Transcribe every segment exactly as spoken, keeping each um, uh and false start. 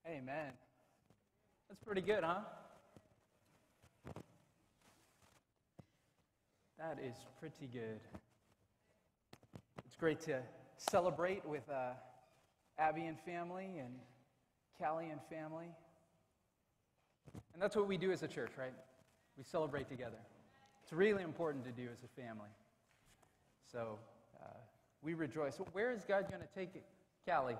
Amen. That's pretty good, huh? That is pretty good. It's great to celebrate with uh, Abby and family and Callie and family. And that's what we do as a church, right? We celebrate together. It's really important to do as a family. So uh, we rejoice. Where is God going to take it? Callie?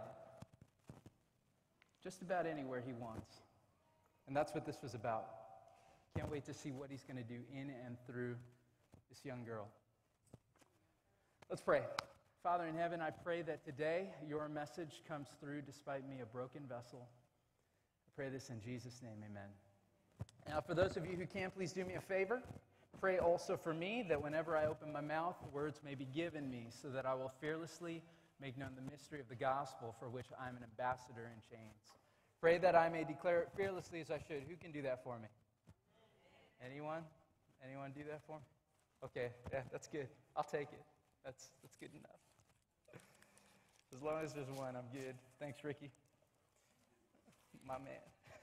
Just about anywhere he wants. And that's what this was about. Can't wait to see what he's going to do in and through this young girl. Let's pray. Father in heaven, I pray that today your message comes through despite me, a broken vessel. I pray this in Jesus' name, amen. Now, for those of you who can, please do me a favor. Pray also for me that whenever I open my mouth, words may be given me so that I will fearlessly make known the mystery of the gospel for which I'm an ambassador in chains. Pray that I may declare it fearlessly as I should. Who can do that for me? Anyone? Anyone do that for me? Okay, yeah, that's good. I'll take it. That's that's good enough. As long as there's one, I'm good. Thanks, Ricky. My man.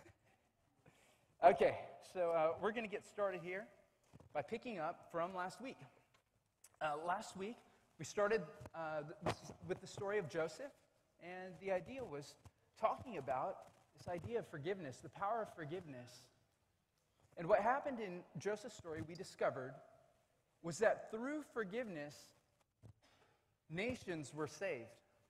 Okay, so uh, we're going to get started here by picking up from last week. Uh, last week, we started uh, th- with the story of Joseph, and the idea was talking about this idea of forgiveness, the power of forgiveness. And what happened in Joseph's story, we discovered, was that through forgiveness, nations were saved.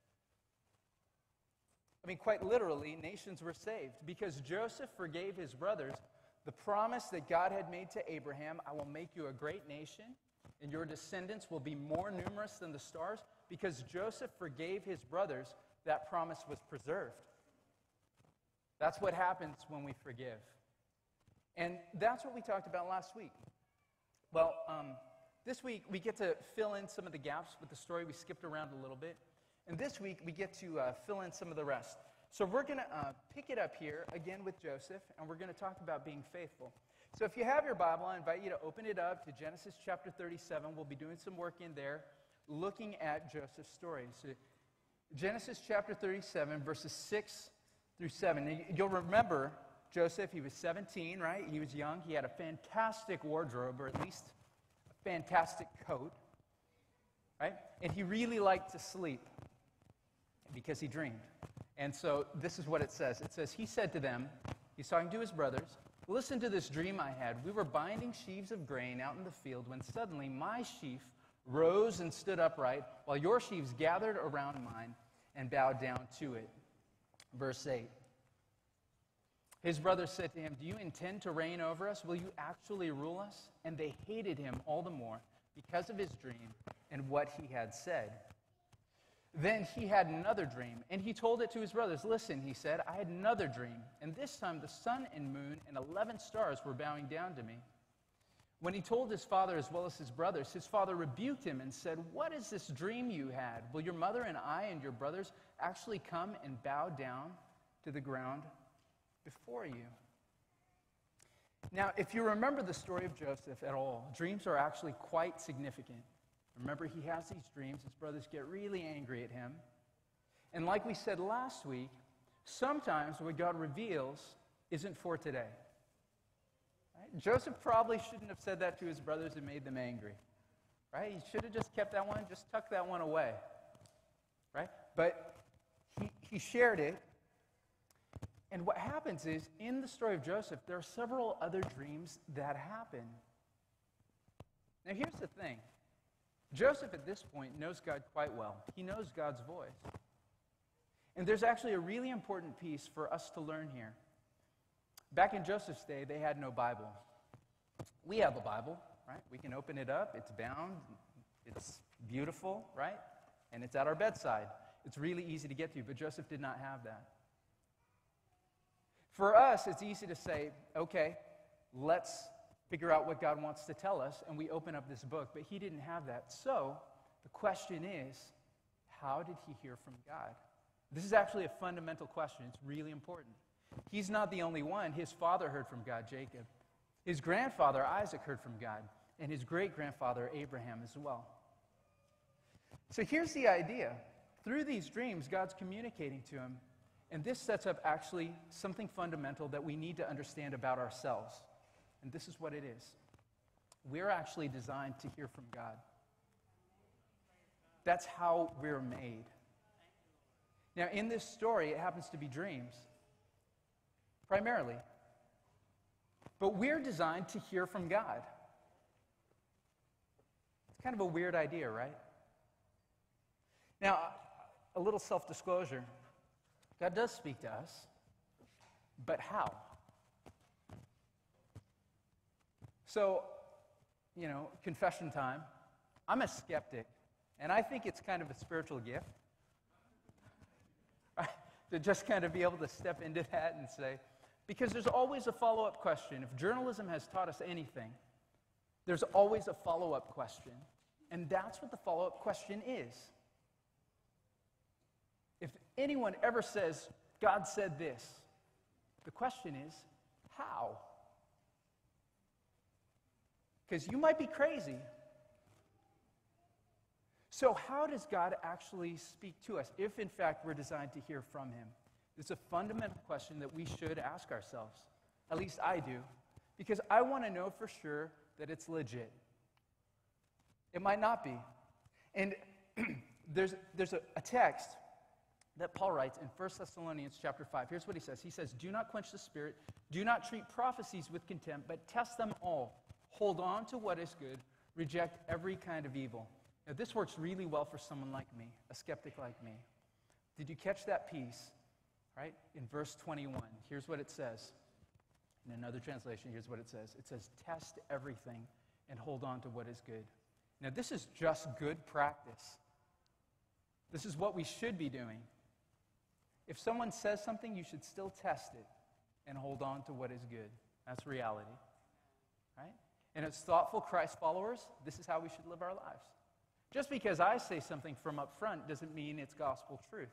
I mean, quite literally, nations were saved because Joseph forgave his brothers the promise that God had made to Abraham, I will make you a great nation, and your descendants will be more numerous than the stars. Because Joseph forgave his brothers, that promise was preserved. That's what happens when we forgive. And that's what we talked about last week. Well, um, this week we get to fill in some of the gaps with the story. We skipped around a little bit. And this week we get to uh, fill in some of the rest. So we're going to uh, pick it up here again with Joseph, and we're going to talk about being faithful. So if you have your Bible, I invite you to open it up to Genesis chapter thirty-seven. We'll be doing some work in there, looking at Joseph's story. So Genesis chapter thirty-seven, verses six through seven. Now, you'll remember Joseph, he was seventeen, right? He was young. He had a fantastic wardrobe, or at least a fantastic coat, right? And he really liked to sleep because he dreamed. And so this is what it says. It says, he said to them, he's talking to his brothers, listen to this dream I had. We were binding sheaves of grain out in the field when suddenly my sheaf rose and stood upright while your sheaves gathered around mine and bowed down to it. Verse eight. His brothers said to him, do you intend to reign over us? Will you actually rule us? And they hated him all the more because of his dream and what he had said. Then he had another dream, and he told it to his brothers. Listen, he said, I had another dream, and this time the sun and moon and eleven stars were bowing down to me. When he told his father as well as his brothers, his father rebuked him and said, what is this dream you had? Will your mother and I and your brothers actually come and bow down to the ground before you? Now, if you remember the story of Joseph at all, dreams are actually quite significant. Remember, he has these dreams. His brothers get really angry at him. And like we said last week, sometimes what God reveals isn't for today. Right? Joseph probably shouldn't have said that to his brothers and made them angry. Right? He should have just kept that one, just tucked that one away. Right? But he, he shared it. And what happens is, in the story of Joseph, there are several other dreams that happen. Now, here's the thing. Joseph, at this point, knows God quite well. He knows God's voice. And there's actually a really important piece for us to learn here. Back in Joseph's day, they had no Bible. We have a Bible, right? We can open it up. It's bound. It's beautiful, right? And it's at our bedside. It's really easy to get to, but Joseph did not have that. For us, it's easy to say, okay, let's figure out what God wants to tell us, and we open up this book, but he didn't have that. So the question is, how did he hear from God? This is actually a fundamental question. It's really important. He's not the only one. His father heard from God, Jacob. His grandfather, Isaac, heard from God, and his great-grandfather, Abraham, as well. So here's the idea. Through these dreams, God's communicating to him, And this sets up actually something fundamental that we need to understand about ourselves. And this is what it is. We're actually designed to hear from God. That's how we're made. Now, in this story, it happens to be dreams, primarily. But we're designed to hear from God. It's kind of a weird idea, right? Now, a little self-disclosure. God does speak to us, but how? So, you know, confession time. I'm a skeptic, and I think it's kind of a spiritual gift. Right? To just kind of be able to step into that and say, because there's always a follow-up question. If journalism has taught us anything, there's always a follow-up question. And that's what the follow-up question is. If anyone ever says, God said this, the question is, how? Because you might be crazy. So how does God actually speak to us, if in fact we're designed to hear from him? It's a fundamental question that we should ask ourselves. At least I do. Because I want to know for sure that it's legit. It might not be. And there's, there's a, a text that Paul writes in First Thessalonians chapter five. Here's what he says. He says, do not quench the spirit. Do not treat prophecies with contempt, but test them all. Hold on to what is good. Reject every kind of evil. Now, this works really well for someone like me, a skeptic like me. Did you catch that piece? Right? In verse twenty-one, here's what it says. In another translation, here's what it says. It says, test everything and hold on to what is good. Now, this is just good practice. This is what we should be doing. If someone says something, you should still test it and hold on to what is good. That's reality. Right? And as thoughtful Christ followers, this is how we should live our lives. Just because I say something from up front doesn't mean it's gospel truth.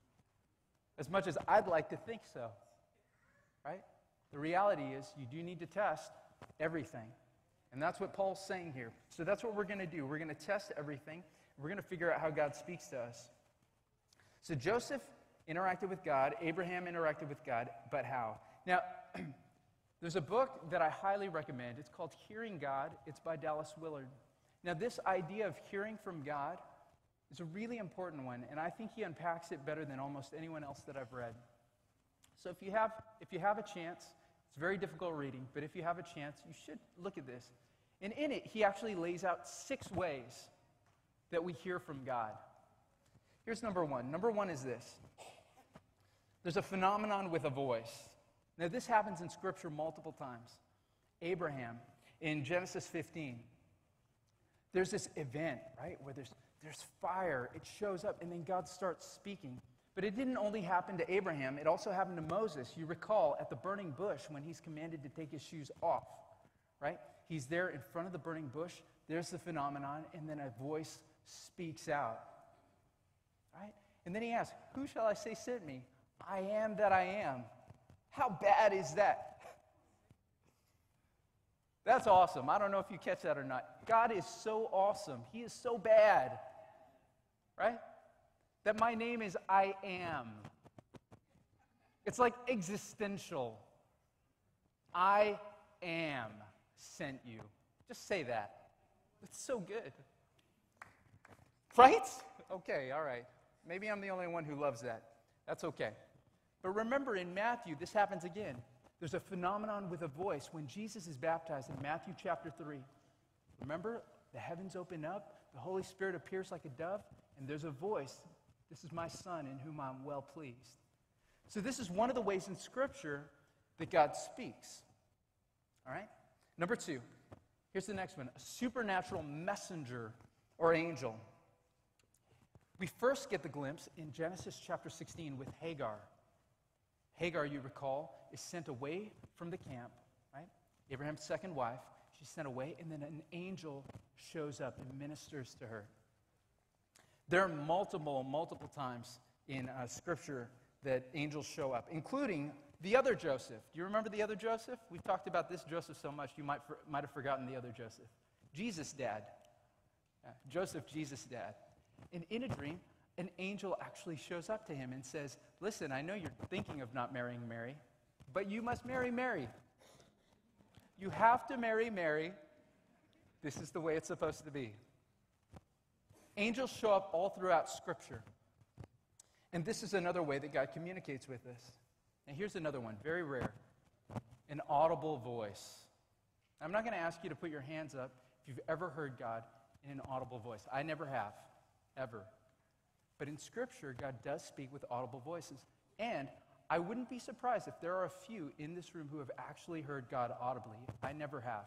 As much as I'd like to think so, right? The reality is you do need to test everything. And that's what Paul's saying here. So that's what we're going to do. We're going to test everything. We're going to figure out how God speaks to us. So Joseph interacted with God. Abraham interacted with God. But how? Now, there's a book that I highly recommend. It's called Hearing God. It's by Dallas Willard. Now, this idea of hearing from God is a really important one, and I think he unpacks it better than almost anyone else that I've read. So if you have, if you have a chance, it's very difficult reading, but if you have a chance, you should look at this. And in it, he actually lays out six ways that we hear from God. Here's number one. Number one is this. There's a phenomenon with a voice. Now, this happens in Scripture multiple times. Abraham, in Genesis fifteen, there's this event, right, where there's There's fire. It shows up, and then God starts speaking. But it didn't only happen to Abraham. It also happened to Moses. You recall at the burning bush when he's commanded to take his shoes off, right? He's there in front of the burning bush. There's the phenomenon, and then a voice speaks out, right? And then he asks, who shall I say sent me? I am that I am. How bad is that? That's awesome. I don't know if you catch that or not. God is so awesome. He is so bad. Right? That my name is I am. It's like existential. I am sent you. Just say that. It's so good. Right? Okay, all right. Maybe I'm the only one who loves that. That's okay. But remember, in Matthew, this happens again. There's a phenomenon with a voice when Jesus is baptized in Matthew chapter three. Remember, the heavens open up, the Holy Spirit appears like a dove, and there's a voice. This is my Son in whom I'm well pleased. So this is one of the ways in Scripture that God speaks. All right? Number two, here's the next one. A supernatural messenger or angel. We first get the glimpse in Genesis chapter sixteen with Hagar. Hagar, you recall, is sent away from the camp, right? Abraham's second wife. She's sent away, and then an angel shows up and ministers to her. There are multiple, multiple times in uh, Scripture that angels show up, including the other Joseph. Do you remember the other Joseph? We've talked about this Joseph so much, you might, for, might have forgotten the other Joseph. Jesus' dad. Uh, Joseph, Jesus' dad. And in a dream, an angel actually shows up to him and says, listen, I know you're thinking of not marrying Mary, but you must marry Mary. You have to marry Mary. This is the way it's supposed to be. Angels show up all throughout Scripture. And this is another way that God communicates with us. And here's another one, very rare. An audible voice. I'm not going to ask you to put your hands up if you've ever heard God in an audible voice. I never have, ever. But in Scripture, God does speak with audible voices. And I wouldn't be surprised if there are a few in this room who have actually heard God audibly. I never have.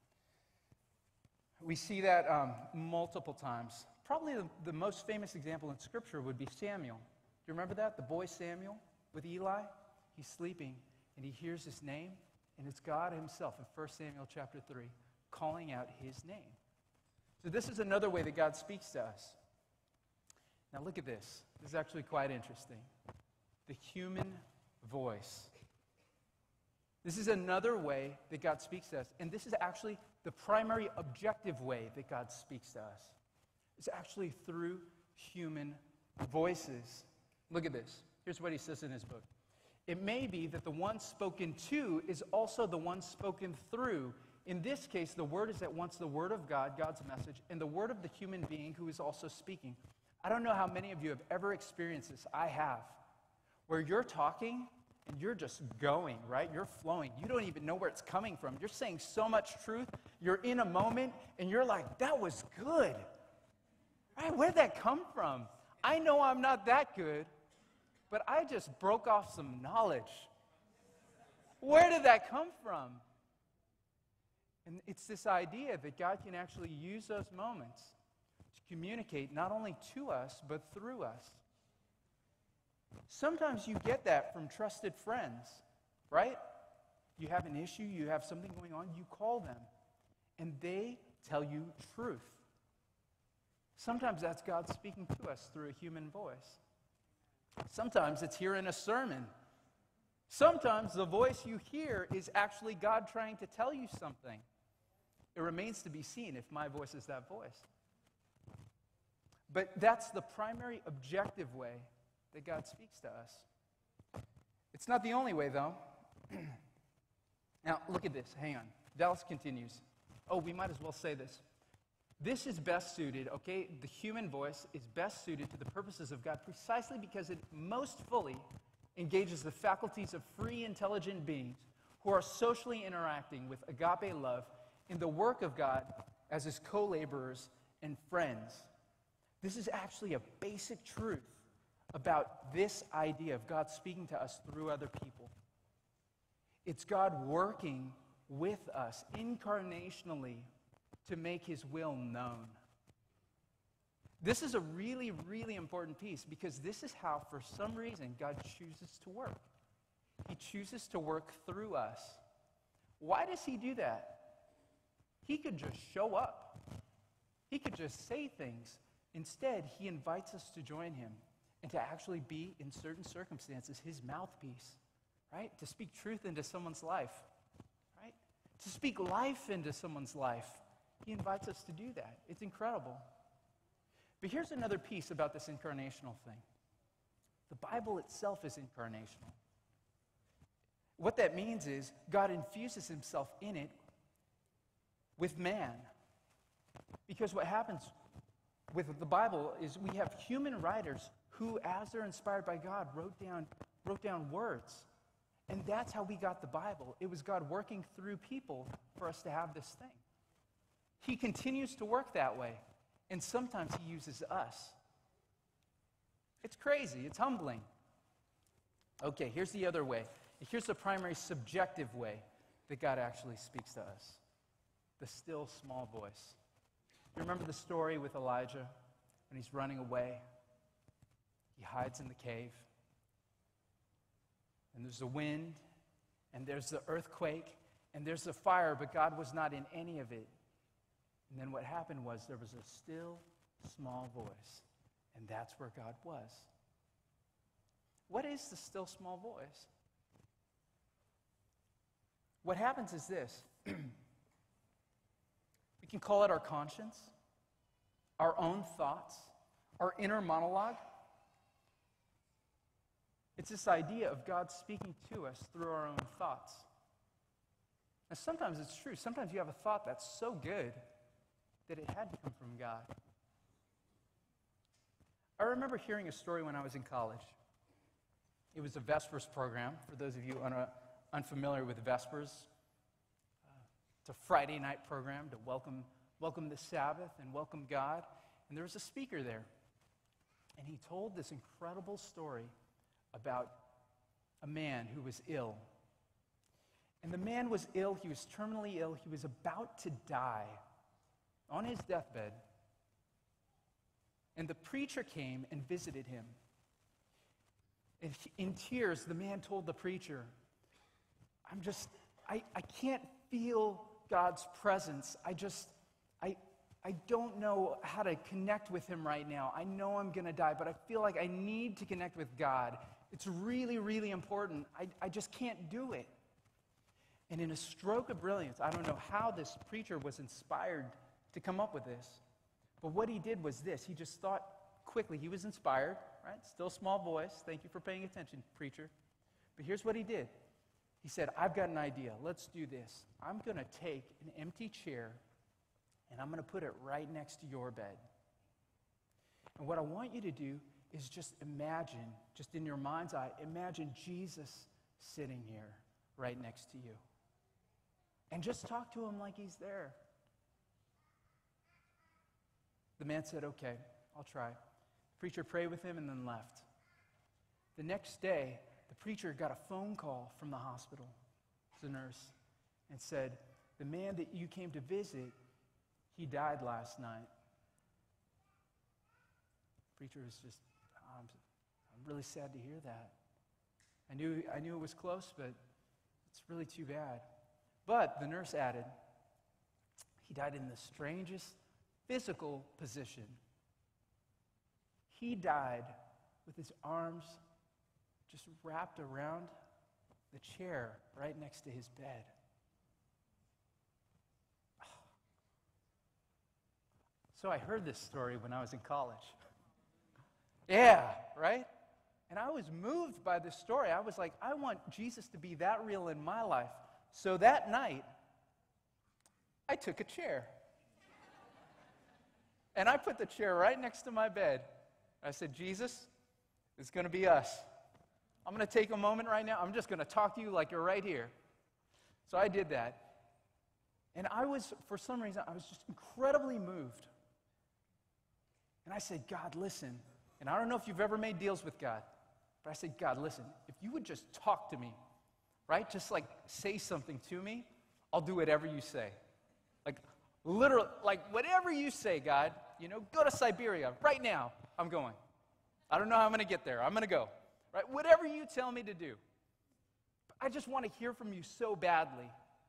We see that um, multiple times. Probably the, the most famous example in Scripture would be Samuel. Do you remember that? The boy Samuel with Eli? He's sleeping, and he hears his name, and it's God himself in First Samuel chapter three calling out his name. So this is another way that God speaks to us. Now look at this. This is actually quite interesting. The human voice. This is another way that God speaks to us, and this is actually the primary objective way that God speaks to us. It's actually through human voices. Look at this. Here's what he says in his book. It may be that the one spoken to is also the one spoken through. In this case, the word is at once the word of God, God's message, and the word of the human being who is also speaking. I don't know how many of you have ever experienced this. I have. Where you're talking and you're just going, right? You're flowing. You don't even know where it's coming from. You're saying so much truth. You're in a moment and you're like, that was good. Right? Where'd that come from? I know I'm not that good, but I just broke off some knowledge. Where did that come from? And it's this idea that God can actually use those moments to communicate not only to us, but through us. Sometimes you get that from trusted friends, right? You have an issue, you have something going on, you call them, and they tell you truth. Sometimes that's God speaking to us through a human voice. Sometimes it's here in a sermon. Sometimes the voice you hear is actually God trying to tell you something. It remains to be seen if my voice is that voice. But that's the primary objective way that God speaks to us. It's not the only way, though. Now, look at this. Hang on. Dallas continues. Oh, we might as well say this. This is best suited, okay? The human voice is best suited to the purposes of God precisely because it most fully engages the faculties of free, intelligent beings who are socially interacting with agape love in the work of God as his co-laborers and friends. This is actually a basic truth about this idea of God speaking to us through other people. It's God working with us incarnationally to make his will known. This is a really, really important piece because this is how, for some reason, God chooses to work. He chooses to work through us. Why does he do that? He could just show up. He could just say things. Instead, he invites us to join him and to actually be, in certain circumstances, his mouthpiece, right? To speak truth into someone's life, right? To speak life into someone's life. He invites us to do that. It's incredible. But here's another piece about this incarnational thing. The Bible itself is incarnational. What that means is God infuses himself in it with man. Because what happens with the Bible is we have human writers who, as they're inspired by God, wrote down, wrote down words. And that's how we got the Bible. It was God working through people for us to have this thing. He continues to work that way. And sometimes he uses us. It's crazy. It's humbling. Okay, here's the other way. Here's the primary subjective way that God actually speaks to us. The still small voice. You remember the story with Elijah when he's running away? He hides in the cave. And there's the wind, and there's the earthquake, and there's the fire, but God was not in any of it. And then what happened was there was a still, small voice, and that's where God was. What is the still, small voice? What happens is this. We can call it our conscience, our own thoughts, our inner monologue. It's this idea of God speaking to us through our own thoughts. And sometimes it's true. Sometimes you have a thought that's so good that it had to come from God. I remember hearing a story when I was in college. It was a Vespers program, for those of you un- unfamiliar with Vespers. Uh, it's a Friday night program to welcome, welcome the Sabbath and welcome God. And there was a speaker there. And he told this incredible story about a man who was ill. And the man was ill. He was terminally ill. He was about to die on his deathbed. And the preacher came and visited him. And in tears, the man told the preacher, I'm just, I, I can't feel God's presence. I just, I, I don't know how to connect with him right now. I know I'm going to die, but I feel like I need to connect with God. It's really, really important. I, I just can't do it. And in a stroke of brilliance, I don't know how this preacher was inspired to come up with this, but what he did was this. He just thought quickly. He was inspired, right? Still small voice. Thank you for paying attention, preacher. But here's what he did. He said, I've got an idea. Let's do this. I'm going to take an empty chair, and I'm going to put it right next to your bed. And what I want you to do is just imagine, just in your mind's eye, imagine Jesus sitting here right next to you. And just talk to him like he's there. The man said, okay, I'll try. The preacher prayed with him and then left. The next day, the preacher got a phone call from the hospital, the nurse, and said, the man that you came to visit, he died last night. The preacher was just, oh, I'm, I'm really sad to hear that. I knew, I knew it was close, but it's really too bad. But the nurse added, he died in the strangest physical position. He died with his arms just wrapped around the chair right next to his bed. So I heard this story when I was in college. Yeah, right? And I was moved by this story. I was like, I want Jesus to be that real in my life. So that night, I took a chair. And I put the chair right next to my bed. I said, Jesus, it's going to be us. I'm going to take a moment right now. I'm just going to talk to you like you're right here. So I did that. And I was, for some reason, I was just incredibly moved. And I said, God, listen. And I don't know if you've ever made deals with God, but I said, God, listen, if you would just talk to me, right? Just like say something to me, I'll do whatever you say. Like, literally, like whatever you say, God, you know, go to Siberia right now. I'm going. I don't know how I'm going to get there. I'm going to go. Right? Whatever you tell me to do. I just want to hear from you so badly.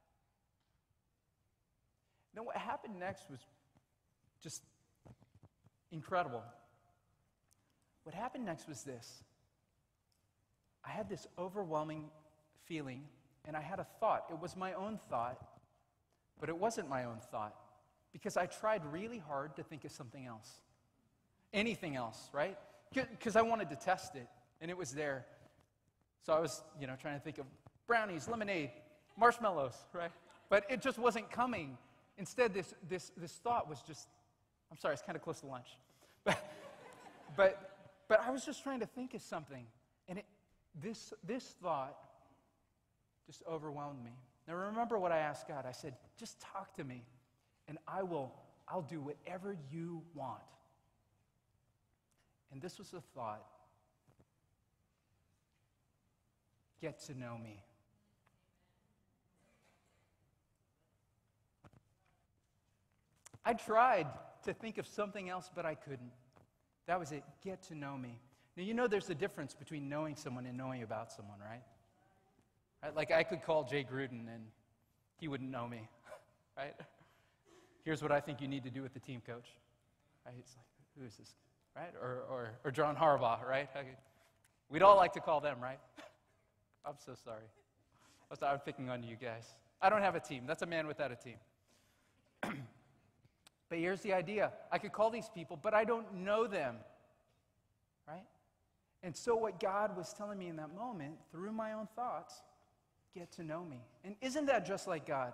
Then what happened next was just incredible. What happened next was this. I had this overwhelming feeling, and I had a thought. It was my own thought, but it wasn't my own thought because I tried really hard to think of something else. Anything else, right? Because I wanted to test it, and it was there. So I was, you know, trying to think of brownies, lemonade, marshmallows, right? But it just wasn't coming. Instead, this this this thought was just, I'm sorry, it's kind of close to lunch. But but but I was just trying to think of something, and it this this thought just overwhelmed me. Now remember what I asked God. I said, just talk to me, and I will, I'll do whatever you want. And this was the thought, get to know me. I tried to think of something else, but I couldn't. That was it, get to know me. Now, you know there's a difference between knowing someone and knowing about someone, right? Right? Like I could call Jay Gruden and he wouldn't know me, right? Here's what I think you need to do with the team coach. Right? It's like, who is this? Right? Or, or, or John Harbaugh, right? We'd all like to call them, right? I'm so sorry. I'm sorry, I'm picking on you guys. I don't have a team. That's a man without a team. But here's the idea. I could call these people, but I don't know them, right? And so what God was telling me in that moment, through my own thoughts, get to know me. And isn't that just like God?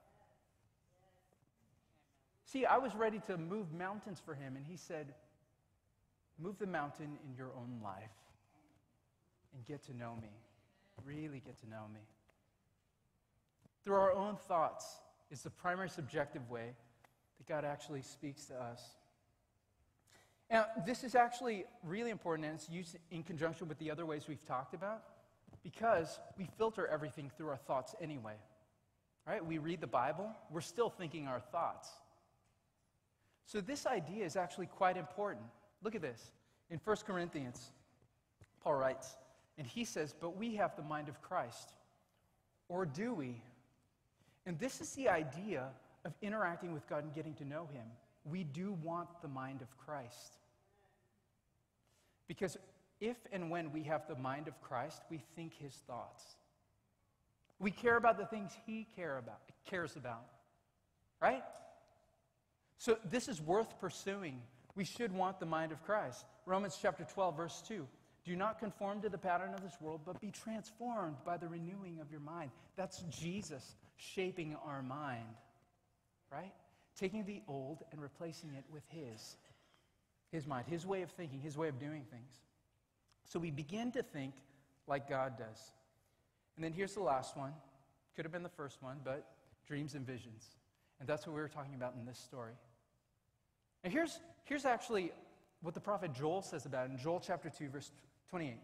See, I was ready to move mountains for him, and he said, move the mountain in your own life and get to know me. Really get to know me. Through our own thoughts is the primary subjective way that God actually speaks to us. Now, this is actually really important, and it's used in conjunction with the other ways we've talked about, because we filter everything through our thoughts anyway. Right? We read the Bible, we're still thinking our thoughts. So this idea is actually quite important. Look at this. In First Corinthians, Paul writes, and he says, but we have the mind of Christ. Or do we? And this is the idea of interacting with God and getting to know him. We do want the mind of Christ. Because if and when we have the mind of Christ, we think his thoughts. We care about the things he care about, cares about. Right? So this is worth pursuing. We should want the mind of Christ. Romans chapter twelve, verse two. Do not conform to the pattern of this world, but be transformed by the renewing of your mind. That's Jesus shaping our mind. Right? Taking the old and replacing it with his. His mind, his way of thinking, his way of doing things. So we begin to think like God does. And then here's the last one. Could have been the first one, but dreams and visions. And that's what we were talking about in this story. And here's, here's actually what the prophet Joel says about it in Joel chapter two, verse twenty-eight.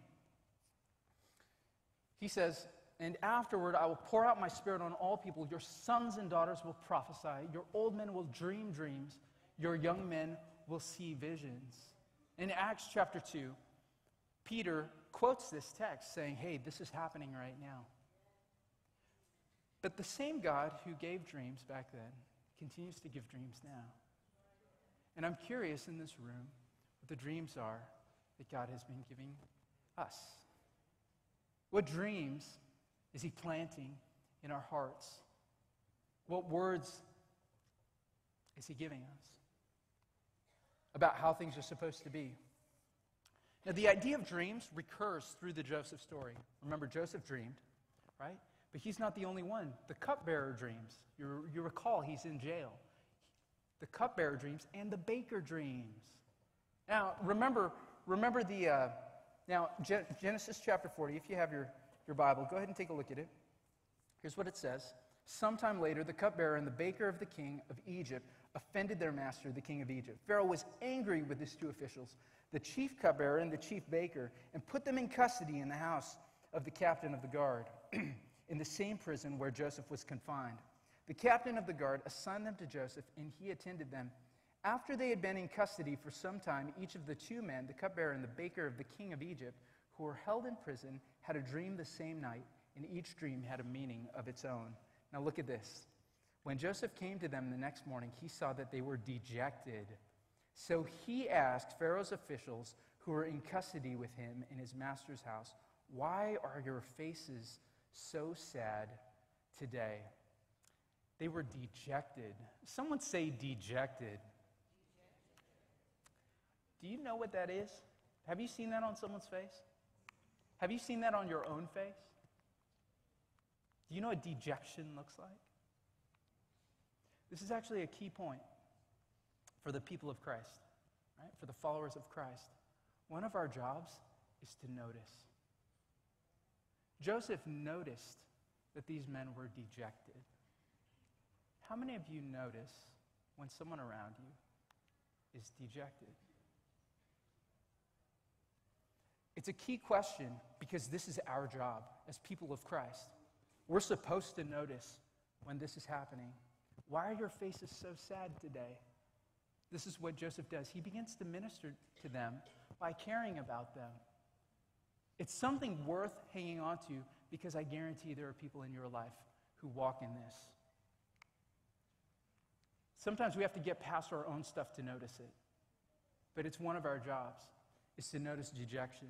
He says, and afterward I will pour out my spirit on all people. Your sons and daughters will prophesy. Your old men will dream dreams. Your young men will see visions. In Acts chapter two, Peter quotes this text saying, hey, this is happening right now. But the same God who gave dreams back then continues to give dreams now. And I'm curious in this room what the dreams are that God has been giving us. What dreams is he planting in our hearts? What words is he giving us about how things are supposed to be? Now, the idea of dreams recurs through the Joseph story. Remember, Joseph dreamed, right? But he's not the only one. The cupbearer dreams. You, you recall he's in jail. The cupbearer dreams and the baker dreams. Now, remember, remember the, uh, now, Gen- Genesis chapter forty, if you have your, your Bible, go ahead and take a look at it. Here's what it says. Sometime later, the cupbearer and the baker of the king of Egypt offended their master, the king of Egypt. Pharaoh was angry with his two officials, the chief cupbearer and the chief baker, and put them in custody in the house of the captain of the guard, in the same prison where Joseph was confined. The captain of the guard assigned them to Joseph, and he attended them. After they had been in custody for some time, each of the two men, the cupbearer and the baker of the king of Egypt, who were held in prison, had a dream the same night, and each dream had a meaning of its own. Now look at this. When Joseph came to them the next morning, he saw that they were dejected. So he asked Pharaoh's officials who were in custody with him in his master's house, why are your faces so sad today? They were dejected. Someone say dejected. Do you know what that is? Have you seen that on someone's face? Have you seen that on your own face? Do you know what dejection looks like? This is actually a key point for the people of Christ, right? For the followers of Christ. One of our jobs is to notice. Joseph noticed that these men were dejected. How many of you notice when someone around you is dejected? It's a key question because this is our job as people of Christ. We're supposed to notice when this is happening. Why are your faces so sad today? This is what Joseph does. He begins to minister to them by caring about them. It's something worth hanging on to because I guarantee there are people in your life who walk in this. Sometimes we have to get past our own stuff to notice it. But it's one of our jobs, is to notice dejection.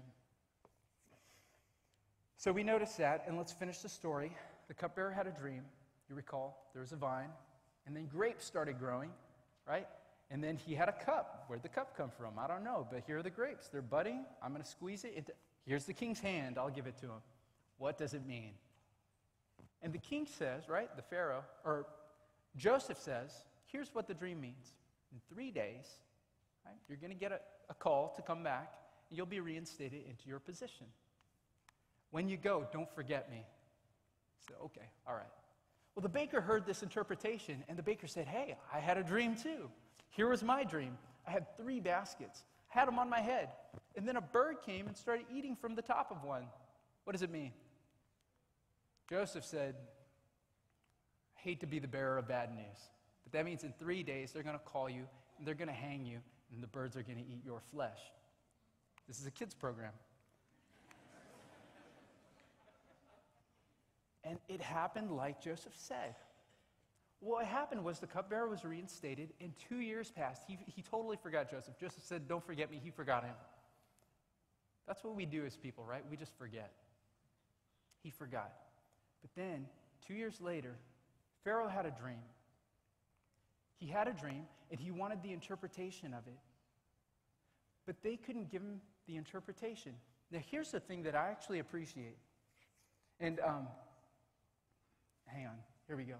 So we notice that, and let's finish the story. The cupbearer had a dream. You recall, there was a vine, and then grapes started growing, right? And then he had a cup. Where'd the cup come from? I don't know, but here are the grapes. They're budding. I'm going to squeeze it. Into, Here's the king's hand. I'll give it to him. What does it mean? And the king says, right, the Pharaoh, or Joseph says, here's what the dream means. In three days, right, you're going to get a, a call to come back, and you'll be reinstated into your position. When you go, don't forget me. So, okay, all right. Well, the baker heard this interpretation, and the baker said, hey, I had a dream too. Here was my dream. I had three baskets, had them on my head, and then a bird came and started eating from the top of one. What does it mean? Joseph said, I hate to be the bearer of bad news, but that means in three days they're going to call you, and they're going to hang you, and the birds are going to eat your flesh. This is a kids program. And it happened like Joseph said. What happened was the cupbearer was reinstated, and two years passed. He, he totally forgot Joseph. Joseph said, don't forget me. He forgot him. That's what we do as people, right? We just forget. He forgot. But then, two years later, Pharaoh had a dream. He had a dream, and he wanted the interpretation of it. But they couldn't give him the interpretation. Now, here's the thing that I actually appreciate. And, um, hang on. Here we go.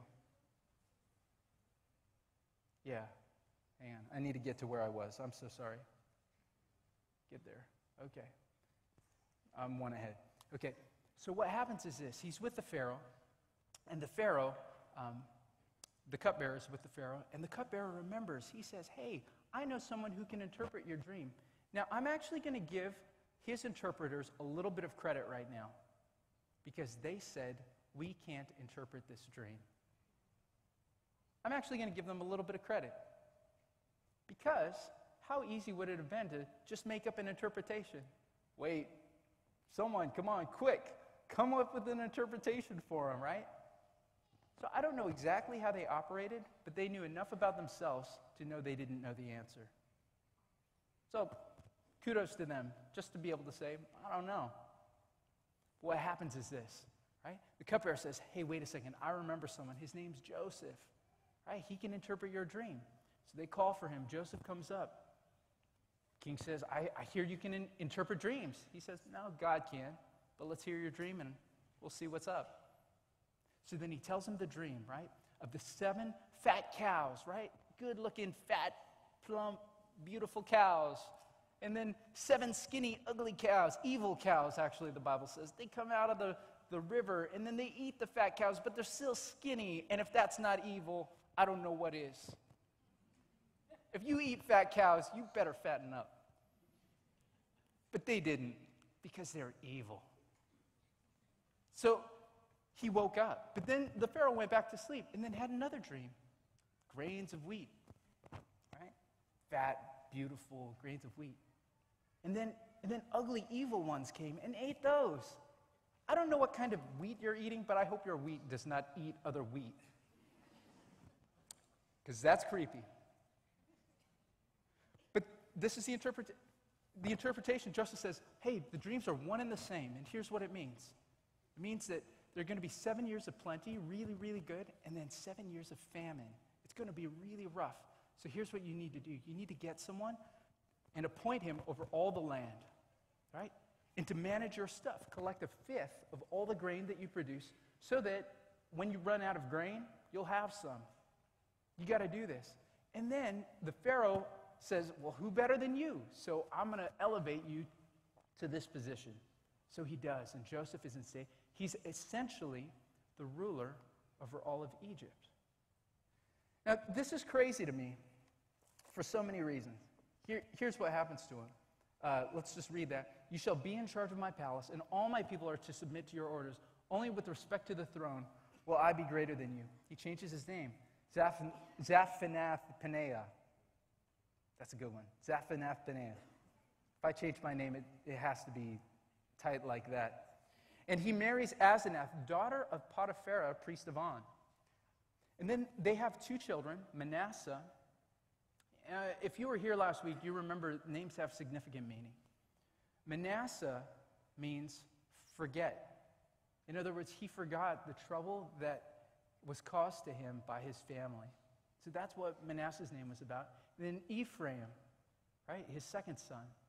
Yeah, hang on. I need to get to where I was. I'm so sorry. Get there. Okay. I'm one ahead. Okay. So what happens is this. He's with the Pharaoh, and the Pharaoh, um, the cupbearer is with the Pharaoh, and the cupbearer remembers. He says, hey, I know someone who can interpret your dream. Now, I'm actually going to give his interpreters a little bit of credit right now because they said, we can't interpret this dream. I'm actually going to give them a little bit of credit because how easy would it have been to just make up an interpretation? Wait, someone, come on, quick, come up with an interpretation for them, right? So I don't know exactly how they operated, but they knew enough about themselves to know they didn't know the answer. So kudos to them, just to be able to say, I don't know. What happens is this, right? The cupbearer says, hey, wait a second, I remember someone. His name's Joseph, right? He can interpret your dream. So they call for him. Joseph comes up. King says, I, I hear you can in- interpret dreams. He says, no, God can, but let's hear your dream and we'll see what's up. So then he tells him the dream, right, of the seven fat cows, right? Good-looking, fat, plump, beautiful cows. And then seven skinny, ugly cows, evil cows, actually, the Bible says. They come out of the, the river, and then they eat the fat cows, but they're still skinny. And if that's not evil, I don't know what is. If you eat fat cows, you better fatten up. But they didn't, because they're evil. So he woke up. But then the Pharaoh went back to sleep and then had another dream. Grains of wheat, right? Fat, beautiful grains of wheat. And then, and then ugly, evil ones came and ate those. I don't know what kind of wheat you're eating, but I hope your wheat does not eat other wheat. Because that's creepy. But this is the, interpret- the interpretation. Joseph says, hey, the dreams are one and the same, and here's what it means. It means that there are going to be seven years of plenty, really, really good, and then seven years of famine. It's going to be really rough. So here's what you need to do. You need to get someone and appoint him over all the land, right? And to manage your stuff, collect a fifth of all the grain that you produce so that when you run out of grain, you'll have some. You got to do this. And then the Pharaoh says, well, who better than you? So I'm going to elevate you to this position. So he does, and Joseph is insane. He's essentially the ruler over all of Egypt. Now, this is crazy to me for so many reasons. Here, here's what happens to him. Uh, let's just read that. You shall be in charge of my palace, and all my people are to submit to your orders. Only with respect to the throne will I be greater than you. He changes his name. Zaph- Zaphanath-Paneah. That's a good one. Zaphanath-Paneah. If I change my name, it, it has to be tight like that. And he marries Asenath, daughter of Potiphera, priest of On. And then they have two children, Manasseh. Uh, if you were here last week, you remember names have significant meaning. Manasseh means forget. In other words, he forgot the trouble that was caused to him by his family. So that's what Manasseh's name was about. And then Ephraim, right, his second son.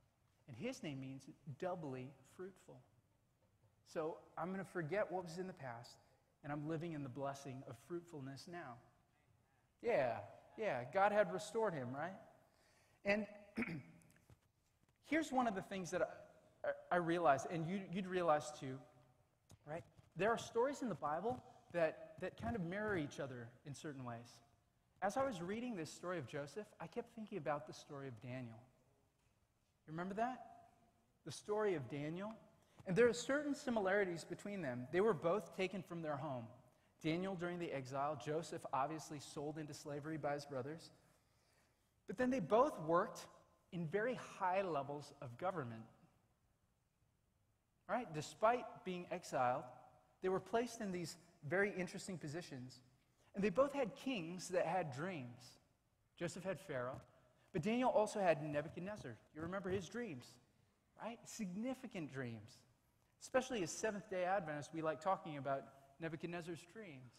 And his name means doubly fruitful. So I'm going to forget what was in the past, and I'm living in the blessing of fruitfulness now. Yeah, yeah, God had restored him, right? And here's one of the things that I, I realized, and you, you'd realize too, right? There are stories in the Bible that, that kind of mirror each other in certain ways. As I was reading this story of Joseph, I kept thinking about the story of Daniel. You remember that? The story of Daniel. And there are certain similarities between them. They were both taken from their home. Daniel during the exile, Joseph obviously sold into slavery by his brothers. But then they both worked in very high levels of government. Right? Despite being exiled, they were placed in these very interesting positions. And they both had kings that had dreams. Joseph had Pharaoh, but Daniel also had Nebuchadnezzar. You remember his dreams, right? Significant dreams. Especially as Seventh-day Adventists, we like talking about Nebuchadnezzar's dreams.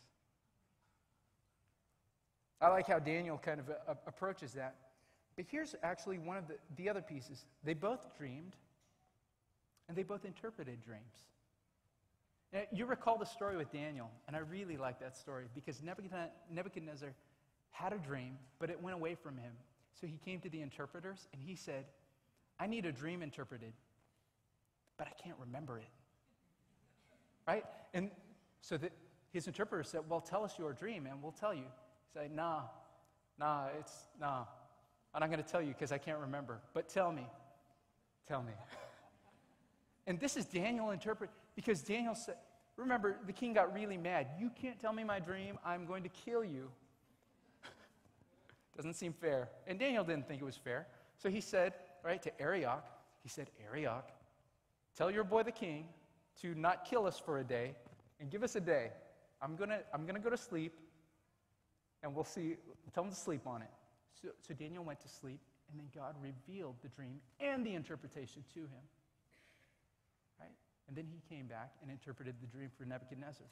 I like how Daniel kind of uh, approaches that. But here's actually one of the, the other pieces. They both dreamed, and they both interpreted dreams. Now, you recall the story with Daniel, and I really like that story because Nebuchadnezzar had a dream, but it went away from him. So he came to the interpreters, and he said, I need a dream interpreted, but I can't remember it. Right? And so the, his interpreter said, well, tell us your dream, and we'll tell you. He said, nah, nah, it's, nah. I'm not going to tell you because I can't remember, but tell me. Tell me. And this is Daniel interpret, because Daniel said, remember, the king got really mad. You can't tell me my dream. I'm going to kill you. Doesn't seem fair. And Daniel didn't think it was fair. So he said, right, to Arioch, he said, Arioch, tell your boy the king to not kill us for a day and give us a day. I'm going to I'm gonna go to sleep, and we'll see. Tell him to sleep on it. So, so Daniel went to sleep, and then God revealed the dream and the interpretation to him. Right? And then he came back and interpreted the dream for Nebuchadnezzar.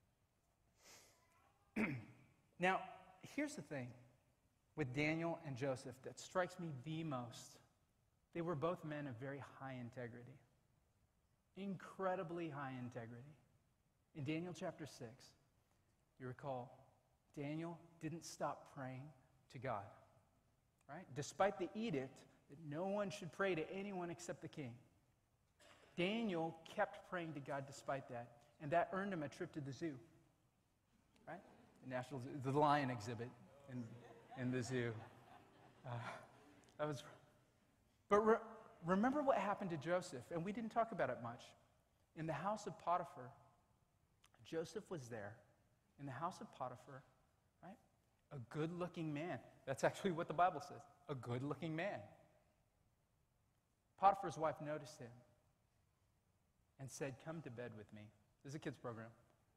Now, here's the thing with Daniel and Joseph that strikes me the most. They were both men of very high integrity. Incredibly high integrity. In Daniel chapter six, you recall, Daniel didn't stop praying to God. Right? Despite the edict that no one should pray to anyone except the king. Daniel kept praying to God despite that, and that earned him a trip to the zoo, right? The National Zoo, the lion exhibit in, in the zoo. Uh, that was, but re- remember what happened to Joseph, and we didn't talk about it much. In the house of Potiphar, Joseph was there, in the house of Potiphar, right? A good-looking man. That's actually what the Bible says, a good-looking man. Potiphar's wife noticed him and said, come to bed with me. This is a kids program.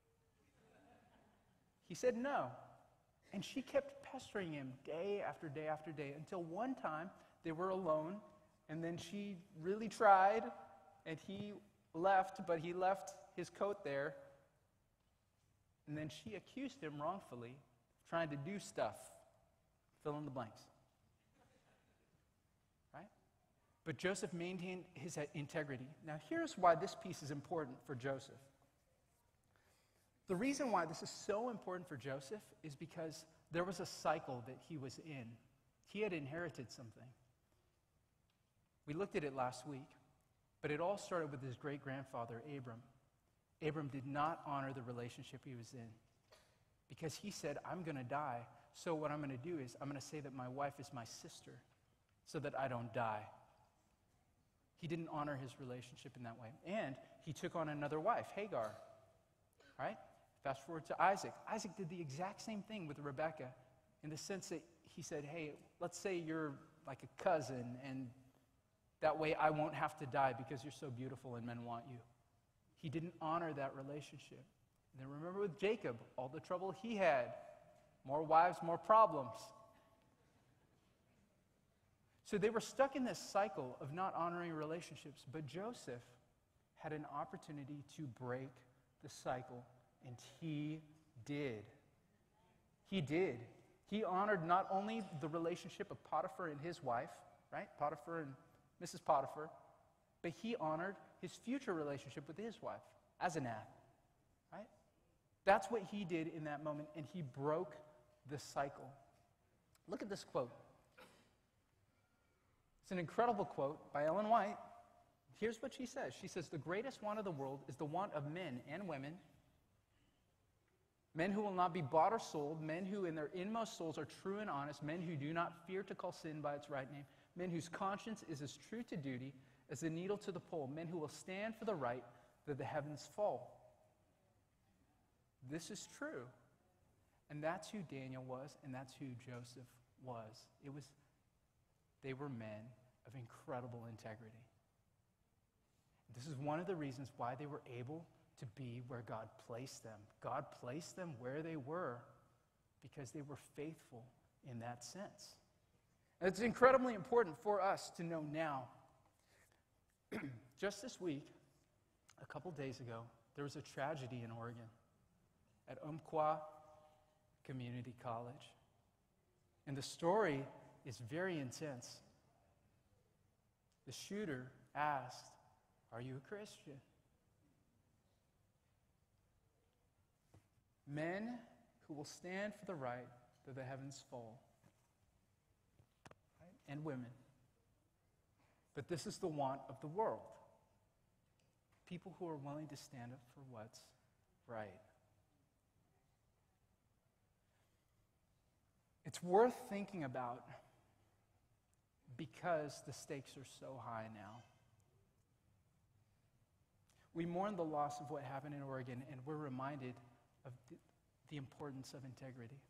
He said no. And she kept pestering him day after day after day until one time they were alone, and then she really tried, and he left, but he left his coat there. And then she accused him wrongfully of trying to do stuff. Fill in the blanks. But Joseph maintained his integrity. Now, here's why this piece is important for Joseph. The reason why this is so important for Joseph is because there was a cycle that he was in. He had inherited something. We looked at it last week, but it all started with his great-grandfather, Abram. Abram did not honor the relationship he was in because he said, I'm going to die, so what I'm going to do is I'm going to say that my wife is my sister so that I don't die. He didn't honor his relationship in that way. And he took on another wife, Hagar. Right? Fast forward to Isaac. Isaac did the exact same thing with Rebekah in the sense that he said, hey, let's say you're like a cousin, and that way I won't have to die because you're so beautiful and men want you. He didn't honor that relationship. And then remember with Jacob, all the trouble he had. More wives, more problems. So they were stuck in this cycle of not honoring relationships, but Joseph had an opportunity to break the cycle, and he did. He did. He honored not only the relationship of Potiphar and his wife, right? Potiphar and Missus Potiphar, but he honored his future relationship with his wife, Asenath, right? That's what he did in that moment, and he broke the cycle. Look at this quote. It's an incredible quote by Ellen White. Here's what she says. She says, "The greatest want of the world is the want of men and women, men who will not be bought or sold, men who in their inmost souls are true and honest, men who do not fear to call sin by its right name, men whose conscience is as true to duty as the needle to the pole, men who will stand for the right that the heavens fall." This is true. And that's who Daniel was, and that's who Joseph was. It was, they were men of incredible integrity. This is one of the reasons why they were able to be where God placed them. God placed them where they were because they were faithful in that sense. And it's incredibly important for us to know now. Just this week, a couple days ago, there was a tragedy in Oregon at Umpqua Community College. And the story is very intense. The shooter asked, "Are you a Christian?" Men who will stand for the right though the heavens fall. Right? And women. But this is the want of the world. People who are willing to stand up for what's right. It's worth thinking about because the stakes are so high now. We mourn the loss of what happened in Oregon, and we're reminded of the, the importance of integrity.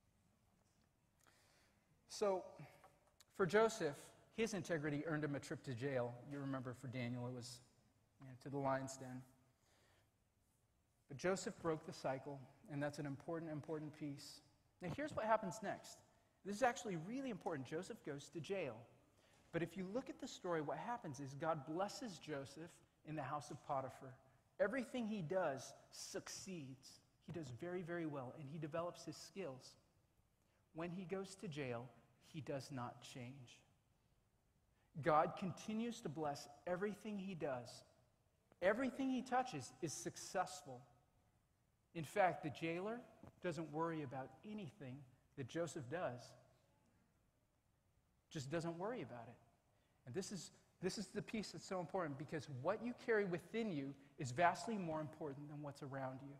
So, for Joseph, his integrity earned him a trip to jail. You remember for Daniel, it was you know, to the lion's den. But Joseph broke the cycle, and that's an important, important piece. Now, here's what happens next. This is actually really important. Joseph goes to jail. But if you look at the story, what happens is God blesses Joseph in the house of Potiphar. Everything he does succeeds. He does very, very well, and he develops his skills. When he goes to jail, he does not change. God continues to bless everything he does. Everything he touches is successful. In fact, the jailer doesn't worry about anything that Joseph does. Just doesn't worry about it. And this is This is the piece that's so important because what you carry within you is vastly more important than what's around you.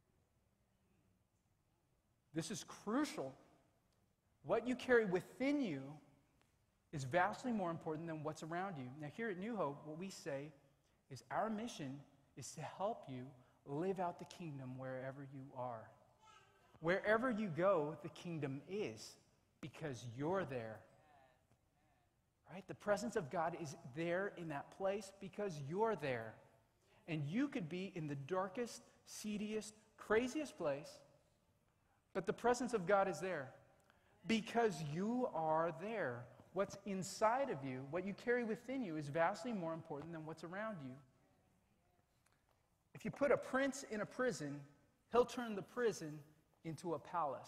This is crucial. What you carry within you is vastly more important than what's around you. Now, here at New Hope, what we say is our mission is to help you live out the kingdom wherever you are. Wherever you go, the kingdom is because you're there. Right? The presence of God is there in that place because you're there. And you could be in the darkest, seediest, craziest place, but the presence of God is there because you are there. What's inside of you, what you carry within you, is vastly more important than what's around you. If you put a prince in a prison, he'll turn the prison into a palace.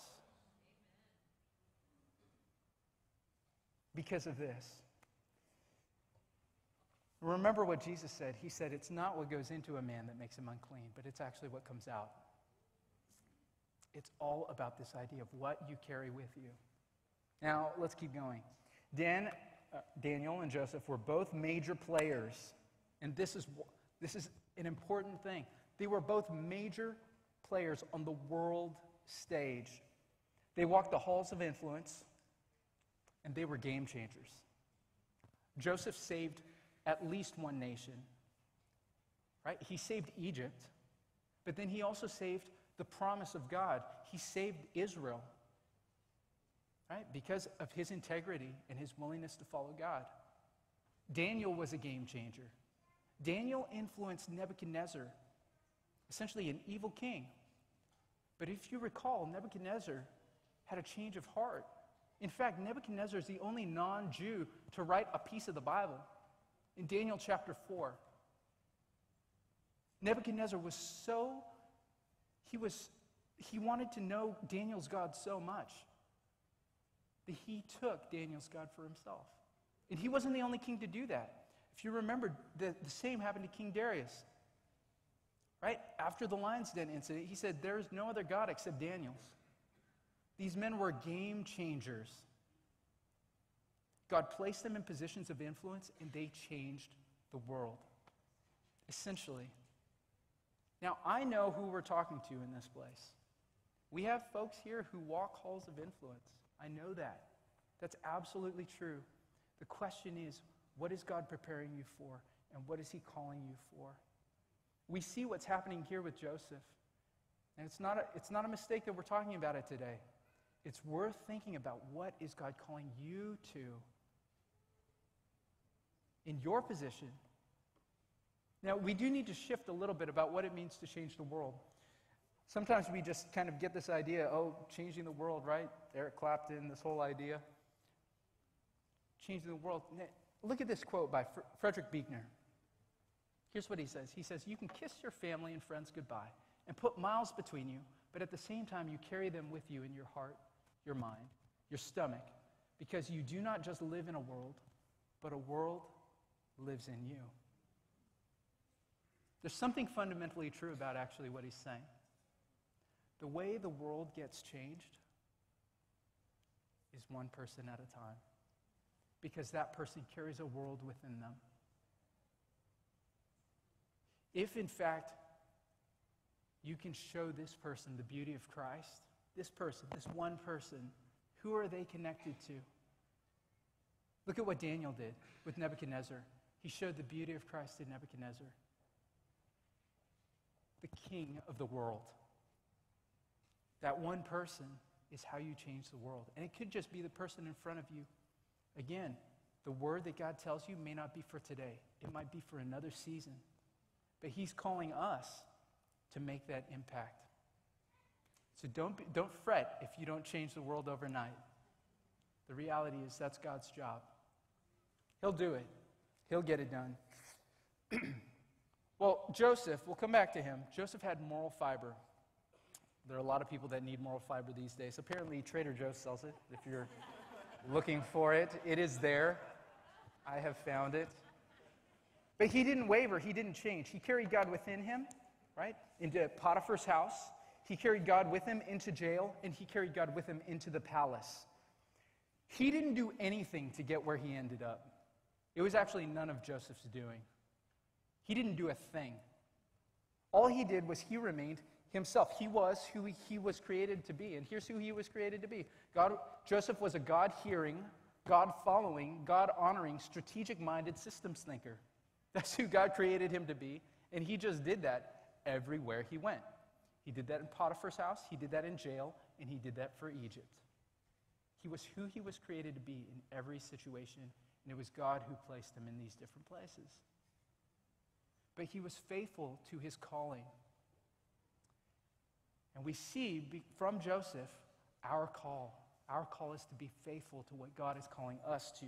Because of this. Remember what Jesus said. He said, it's not what goes into a man that makes him unclean, but it's actually what comes out. It's all about this idea of what you carry with you. Now, let's keep going. Dan, uh, Daniel and Joseph were both major players, and this is, this is an important thing. They were both major players on the world stage. They walked the halls of influence, and they were game changers. Joseph saved at least one nation, right? He saved Egypt, but then he also saved the promise of God. He saved Israel, right? Because of his integrity and his willingness to follow God. Daniel was a game changer. Daniel influenced Nebuchadnezzar, essentially an evil king. But if you recall, Nebuchadnezzar had a change of heart. In fact, Nebuchadnezzar is the only non-Jew to write a piece of the Bible. In Daniel chapter four, Nebuchadnezzar was so, he was, he wanted to know Daniel's God so much that he took Daniel's God for himself. And he wasn't the only king to do that. If you remember, the, the same happened to King Darius. Right? After the lion's den incident, he said, there is no other God except Daniel's. These men were game changers. God placed them in positions of influence, and they changed the world, essentially. Now, I know who we're talking to in this place. We have folks here who walk halls of influence. I know that. That's absolutely true. The question is, what is God preparing you for, and what is he calling you for? We see what's happening here with Joseph. And it's not a, it's not a mistake that we're talking about it today. It's worth thinking about, what is God calling you to in your position? Now, we do need to shift a little bit about what it means to change the world. Sometimes we just kind of get this idea, oh, changing the world, right? Eric Clapton, this whole idea. Changing the world. Look at this quote by Frederick Buechner. Here's what he says. He says, you can kiss your family and friends goodbye and put miles between you, but at the same time you carry them with you in your heart, your mind, your stomach, because you do not just live in a world, but a world lives in you. There's something fundamentally true about actually what he's saying. The way the world gets changed is one person at a time, because that person carries a world within them. If, in fact, you can show this person the beauty of Christ, this person, this one person, who are they connected to? Look at what Daniel did with Nebuchadnezzar. He showed the beauty of Christ to Nebuchadnezzar, the king of the world. That one person is how you change the world. And it could just be the person in front of you. Again, the word that God tells you may not be for today. It might be for another season. But he's calling us to make that impact. So don't, be, don't fret if you don't change the world overnight. The reality is that's God's job. He'll do it. He'll get it done. Well, Joseph, we'll come back to him. Joseph had moral fiber. There are a lot of people that need moral fiber these days. Apparently, Trader Joe's sells it. If you're looking for it, it is there. I have found it. But he didn't waver. He didn't change. He carried God within him, right, into Potiphar's house. He carried God with him into jail, and he carried God with him into the palace. He didn't do anything to get where he ended up. It was actually none of Joseph's doing. He didn't do a thing. All he did was he remained himself. He was who he was created to be, and here's who he was created to be. God, Joseph was a God-hearing, God-following, God-honoring, strategic-minded systems thinker. That's who God created him to be, and he just did that everywhere he went. He did that in Potiphar's house, he did that in jail, and he did that for Egypt. He was who he was created to be in every situation, and it was God who placed him in these different places. But he was faithful to his calling. And we see from Joseph our call. Our call is to be faithful to what God is calling us to.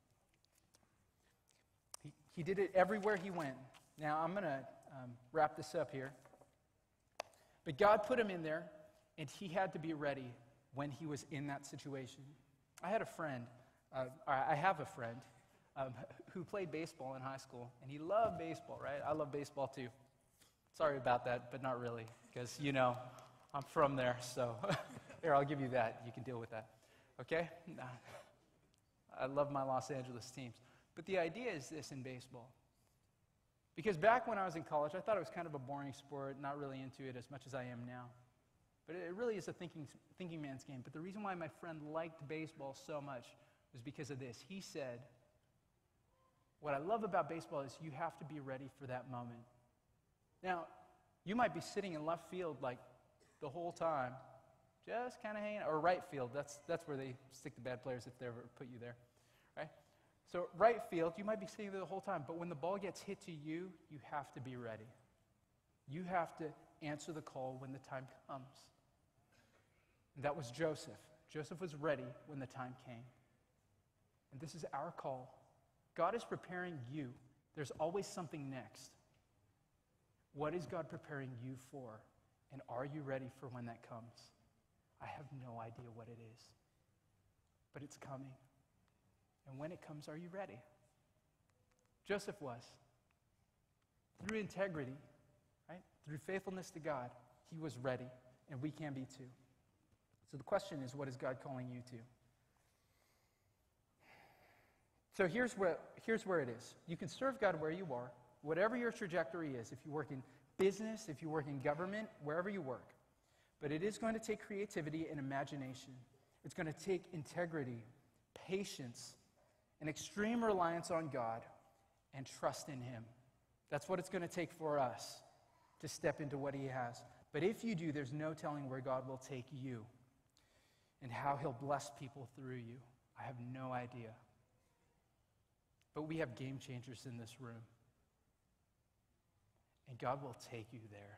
He, he did it everywhere he went. Now, I'm going to um, wrap this up here. But God put him in there, and he had to be ready when he was in that situation. I had a friend, uh, I have a friend, um, who played baseball in high school, and he loved baseball, right? I love baseball too. Sorry about that, but not really, because, you know, I'm from there, so here, I'll give you that. You can deal with that, okay? I love my Los Angeles teams. But the idea is this in baseball. Because back when I was in college, I thought it was kind of a boring sport, not really into it as much as I am now. But it really is a thinking, thinking man's game. But the reason why my friend liked baseball so much was because of this. He said, what I love about baseball is you have to be ready for that moment. Now, you might be sitting in left field like the whole time, just kind of hanging out, or right field. That's, that's where they stick the bad players if they ever put you there, right? So right field, you might be sitting there the whole time, but when the ball gets hit to you, you have to be ready. You have to answer the call when the time comes. And that was Joseph. Joseph was ready when the time came. And this is our call. God is preparing you. There's always something next. What is God preparing you for? And are you ready for when that comes? I have no idea what it is. But it's coming. And when it comes, are you ready? Joseph was. Through integrity, right? Through faithfulness to God, he was ready, and we can be too. So the question is, what is God calling you to? So here's where, here's where it is. You can serve God where you are, whatever your trajectory is, if you work in business, if you work in government, wherever you work. But it is going to take creativity and imagination. It's going to take integrity, patience, an extreme reliance on God, and trust in him. That's what it's going to take for us to step into what he has. But if you do, there's no telling where God will take you and how he'll bless people through you. I have no idea. But we have game changers in this room. And God will take you there.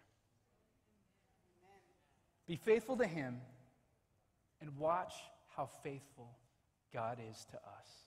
Be faithful to him and watch how faithful God is to us.